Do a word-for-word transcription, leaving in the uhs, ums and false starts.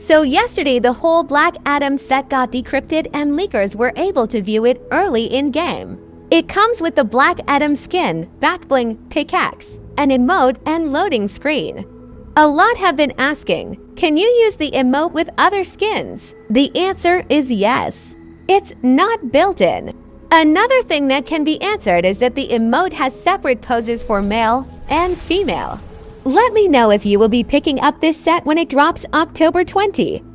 So yesterday, the whole Black Adam set got decrypted and leakers were able to view it early in-game. It comes with the Black Adam skin, backbling, pickaxe, an emote, and loading screen. A lot have been asking, can you use the emote with other skins? The answer is yes. It's not built in. Another thing that can be answered is that the emote has separate poses for male and female. Let me know if you will be picking up this set when it drops October twentieth.